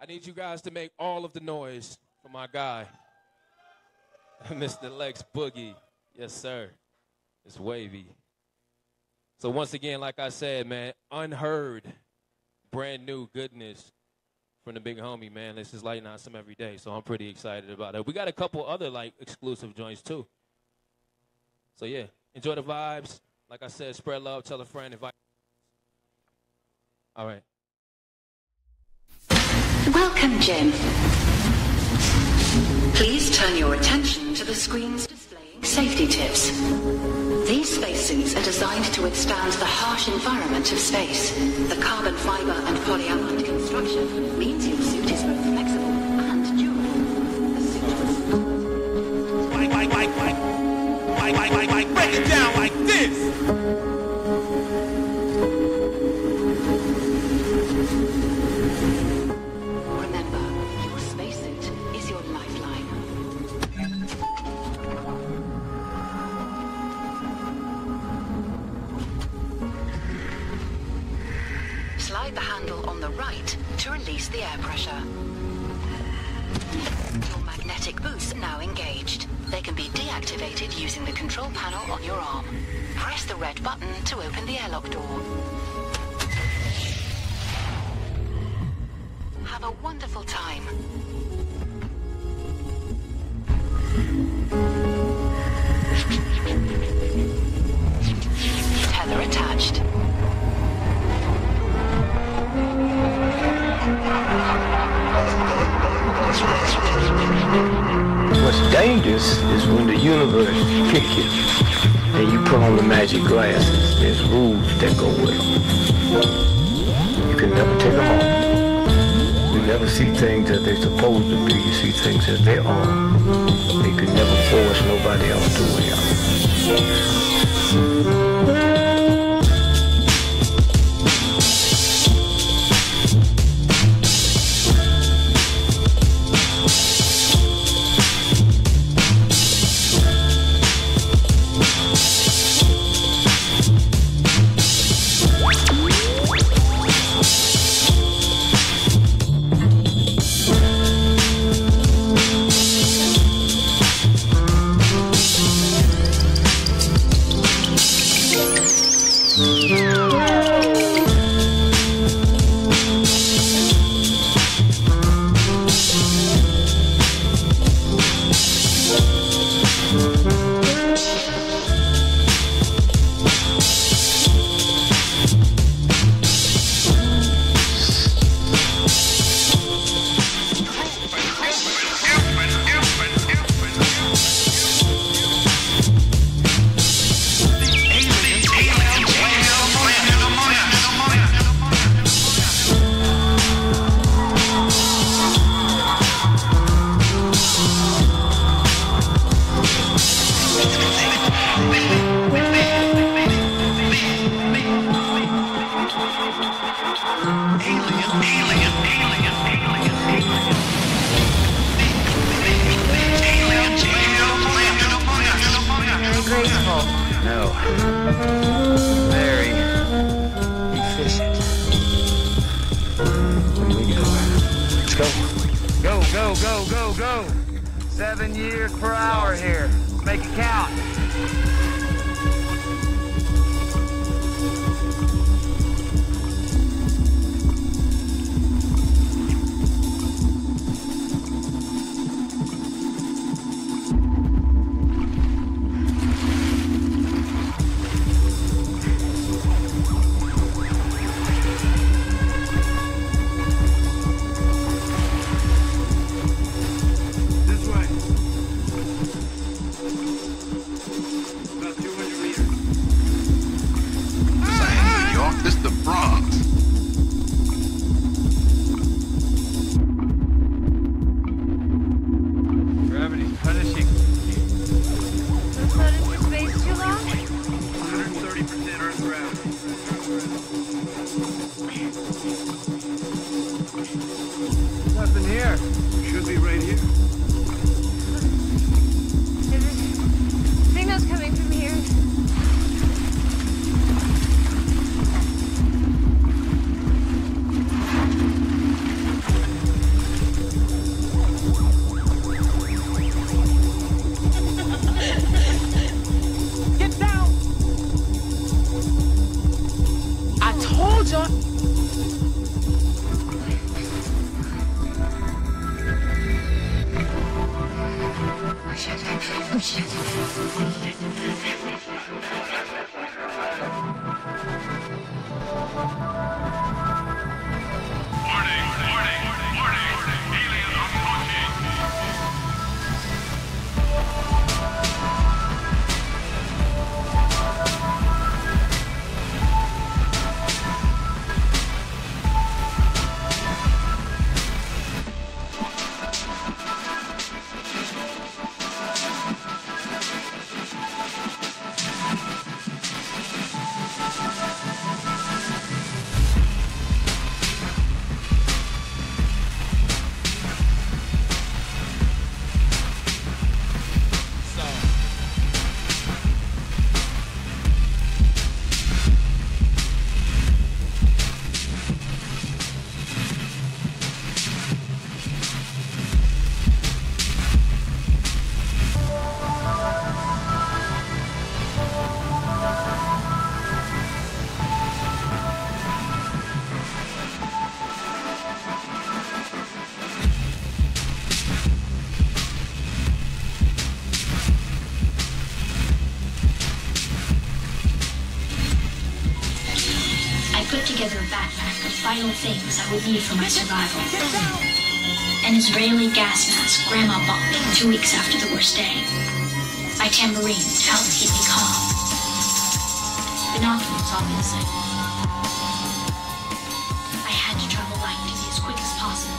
I need you guys to make all of the noise for my guy, Mr. Lex Boogie. Yes, sir. It's wavy. So once again, like I said, man, unheard, brand new goodness from the big homie, man. This is lighting on some every day, so I'm pretty excited about it. We got a couple other, like, exclusive joints, too. So, yeah, enjoy the vibes. Like I said, spread love, tell a friend, invite. All right. Welcome, Jim. Please turn your attention to the screens displaying safety tips. These spacesuits are designed to withstand the harsh environment of space. The carbon fiber and polyamide construction means your suit is both flexible and durable. The suit break it down like this. Slide the handle on the right to release the air pressure. Your magnetic boots are now engaged. They can be deactivated using the control panel on your arm. Press the red button to open the airlock door. Have a wonderful time. Tether attached. What's dangerous is when the universe trick you and you put on the magic glasses. There's rules that go with them. You can never take them off. You never see things as they're supposed to be. You see things as they are. You can never force nobody else to way. Vital things I would need for my survival. An Israeli gas mask Grandma bought me 2 weeks after the worst day. My tambourine to help keep me calm. Binoculars, obviously. I had to travel light to be as quick as possible.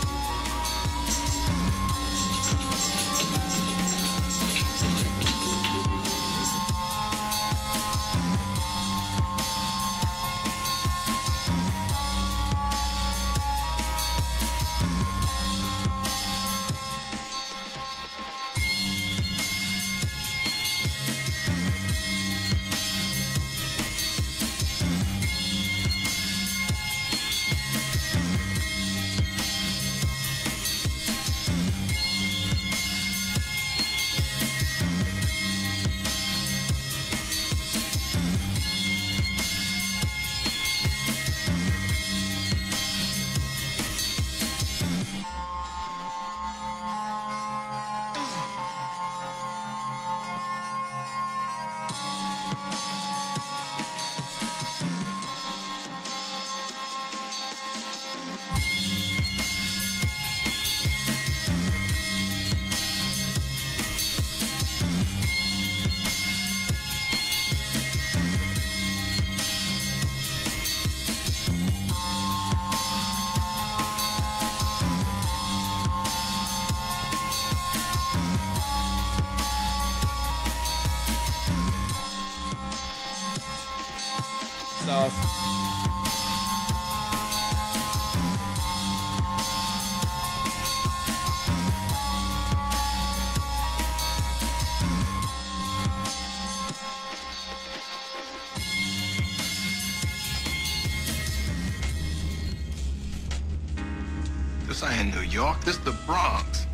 This ain't New York, this the Bronx.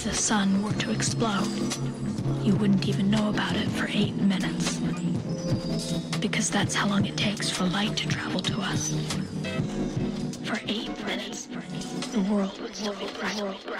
the sun were to explode, you wouldn't even know about it for 8 minutes. Because that's how long it takes for light to travel to us. For 8 minutes, the world would still be bright.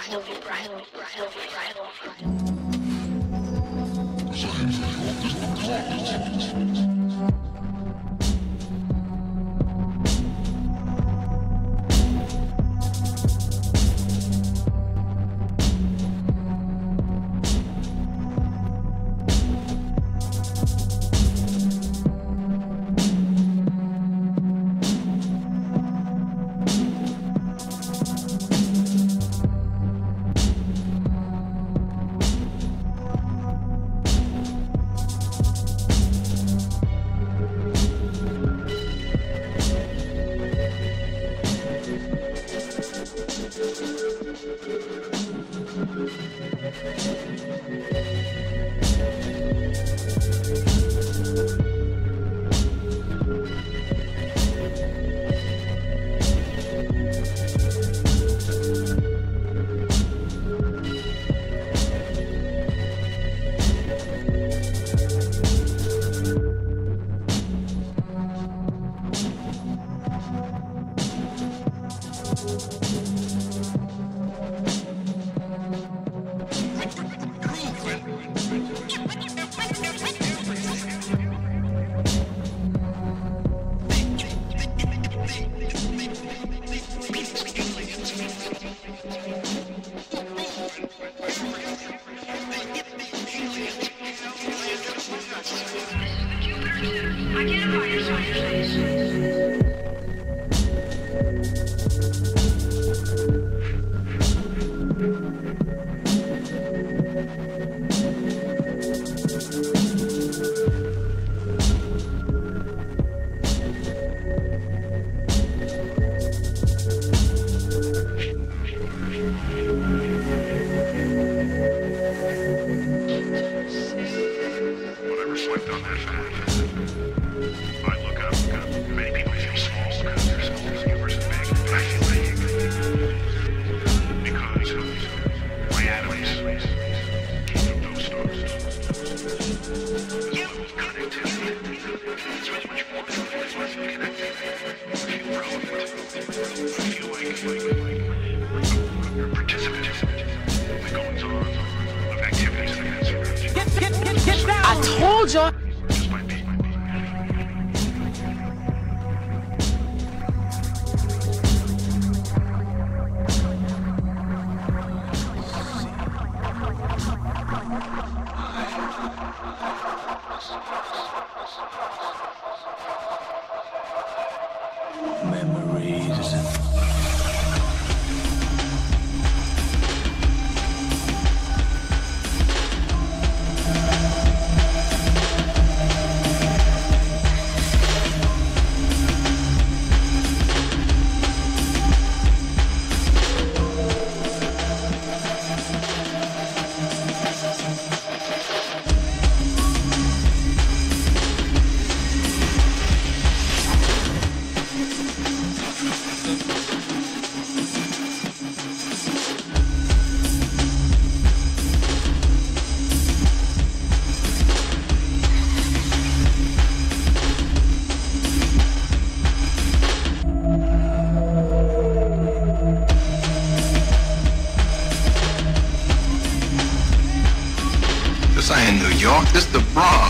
This is the Bronx.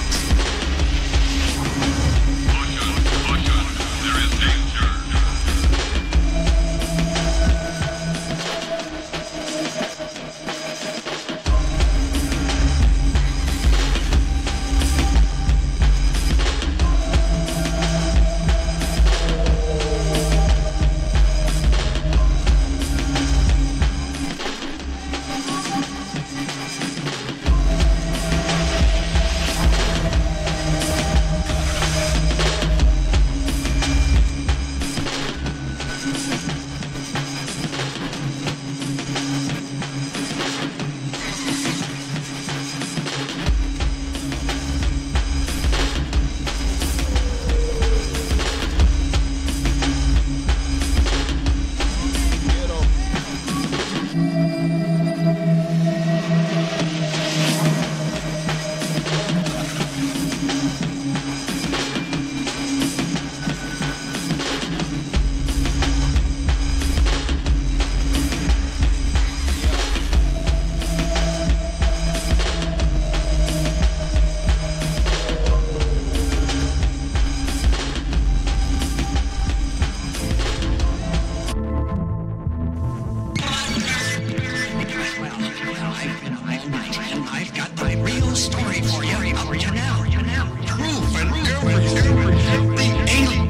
There is danger. story for you up to now. Proof and everything. The alien.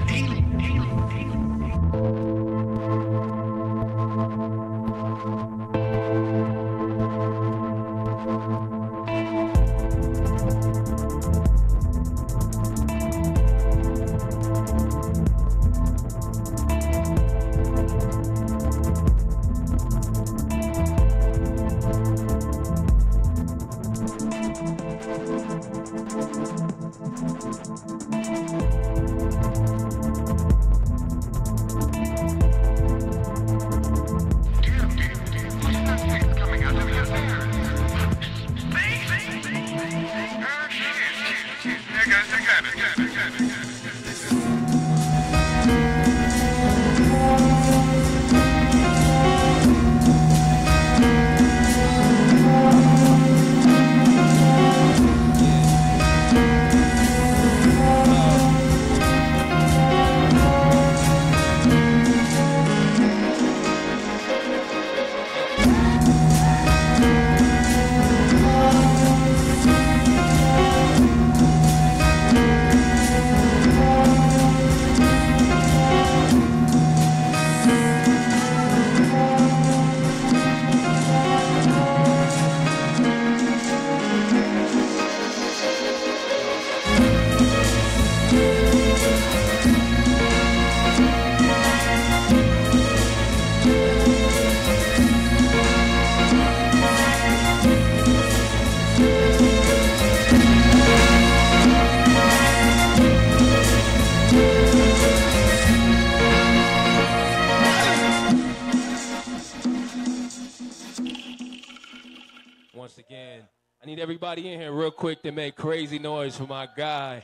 Once again, I need everybody in here real quick to make crazy noise for my guy,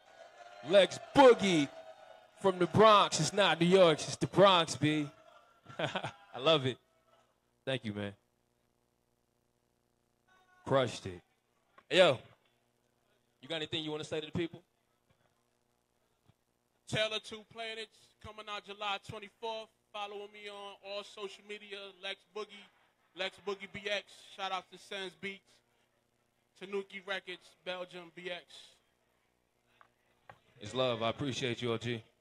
Lex Boogie from the Bronx. It's not New York, it's the Bronx, B. I love it. Thank you, man. Crushed it. Hey, yo, you got anything you want to say to the people? Taylor 2 Planets coming out July 24th. Following me on all social media, Lex Boogie BX. Shout out to Senz Beats, Tanuki Records, Belgium BX. It's love. I appreciate you, OG.